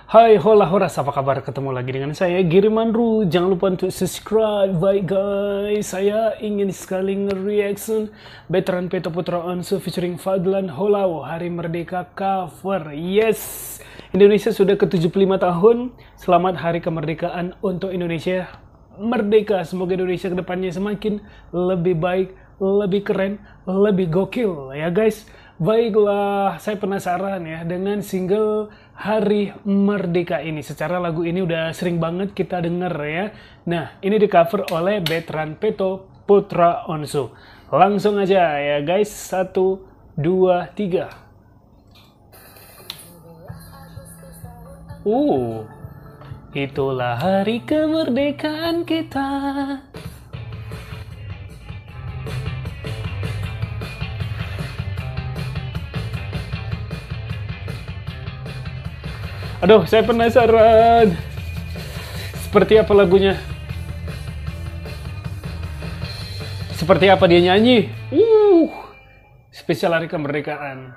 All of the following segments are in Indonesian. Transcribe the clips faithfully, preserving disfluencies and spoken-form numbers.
Hai hola horas, apa kabar? Ketemu lagi dengan saya Giri Manru. Jangan lupa untuk subscribe. Baik guys, saya ingin sekali nge-reaction Veteran Peto Putra Onsu featuring Fadlan Holau, Hari Merdeka cover. Yes, Indonesia sudah ke tujuh puluh lima tahun. Selamat Hari Kemerdekaan untuk Indonesia merdeka. Semoga Indonesia kedepannya semakin lebih baik, lebih keren, lebih gokil ya guys. Baiklah, saya penasaran ya dengan single Hari Merdeka ini. Secara lagu ini udah sering banget kita denger ya. Nah, ini di cover oleh Veteran Peto Putra Onsu. Langsung aja ya guys, satu, dua, tiga. Uh, itulah hari kemerdekaan kita. Aduh, saya penasaran. Seperti apa lagunya? Seperti apa dia nyanyi? Uh, spesial hari kemerdekaan.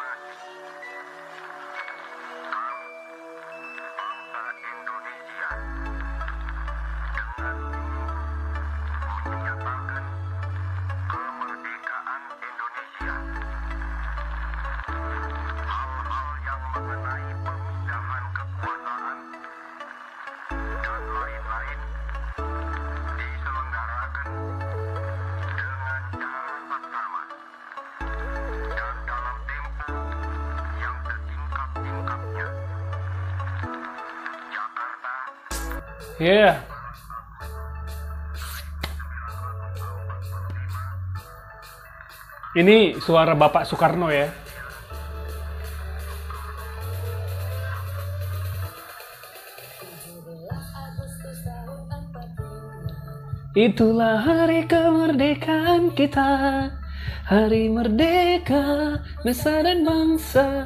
Yeah. Ini suara Bapak Soekarno ya. Itulah hari kemerdekaan kita, hari merdeka, nusa dan bangsa.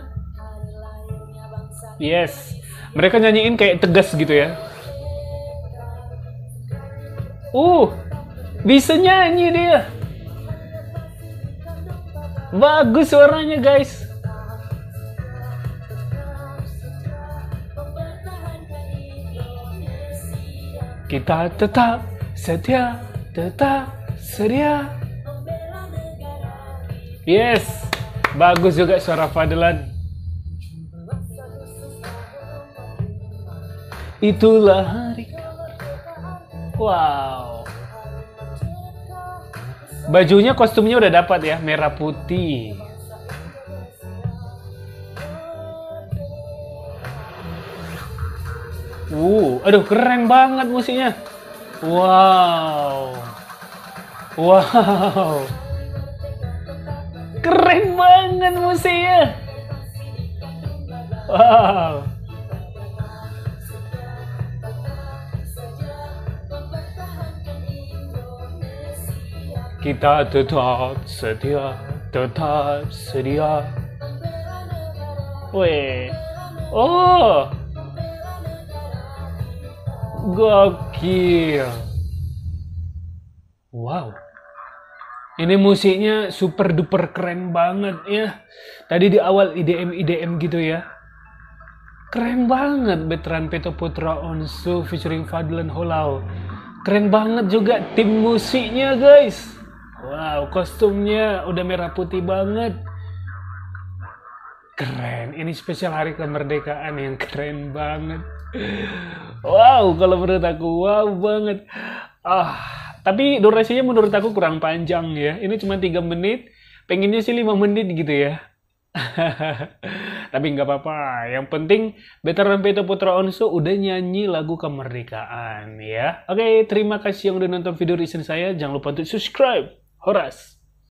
Yes, mereka nyanyiin kayak tegas gitu ya. Uh, bisa nyanyi dia. Bagus suaranya guys. Kita tetap setia, tetap sedia. Yes, bagus juga suara Fadlan. Itulah hari. Wow. Bajunya, kostumnya udah dapat ya, merah putih. Uh, aduh keren banget musiknya. Wow. Wow. Keren banget musiknya. Wow. Kita tetap setia, tetap sedia. Weh, oh, gokil. Wow, ini musiknya super duper keren banget ya. Tadi di awal I D M I D M gitu ya. Keren banget Veteran Peto Putra Onsu featuring Fadlan Holau. Keren banget juga tim musiknya guys. Wow, kostumnya udah merah putih banget. Keren, ini spesial hari kemerdekaan yang keren banget. Wow, kalau menurut aku wow banget. Ah, tapi durasinya menurut aku kurang panjang ya. Ini cuma tiga menit, pengennya sih lima menit gitu ya. Tapi nggak apa-apa, yang penting Veteran Peto Putra Onsu udah nyanyi lagu kemerdekaan ya. Oke, terima kasih yang udah nonton video reaction saya. Jangan lupa untuk subscribe. Horas.